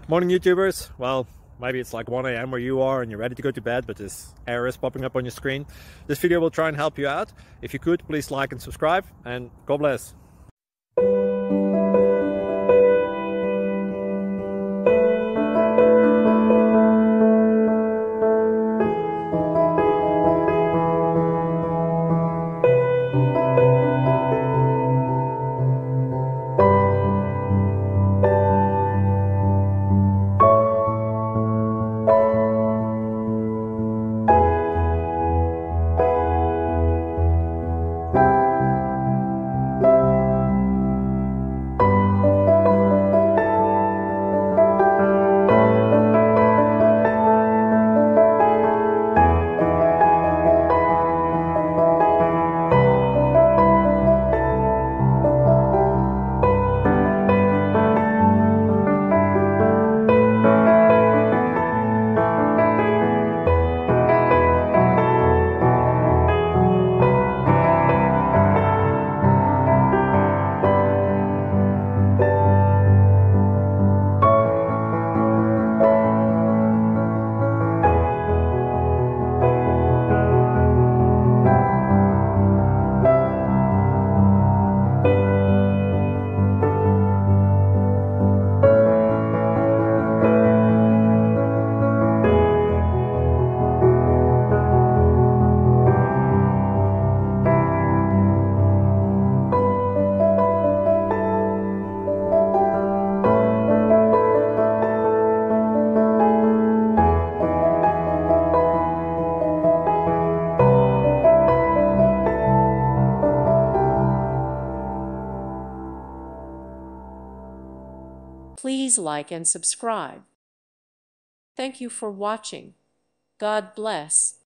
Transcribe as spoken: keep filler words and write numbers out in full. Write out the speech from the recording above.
Morning YouTubers. Well, maybe it's like one A M where you are and you're ready to go to bed, but this error is popping up on your screen. This video will try and help you out. If you could, please like and subscribe, and God bless. Please like and subscribe. Thank you for watching. God bless.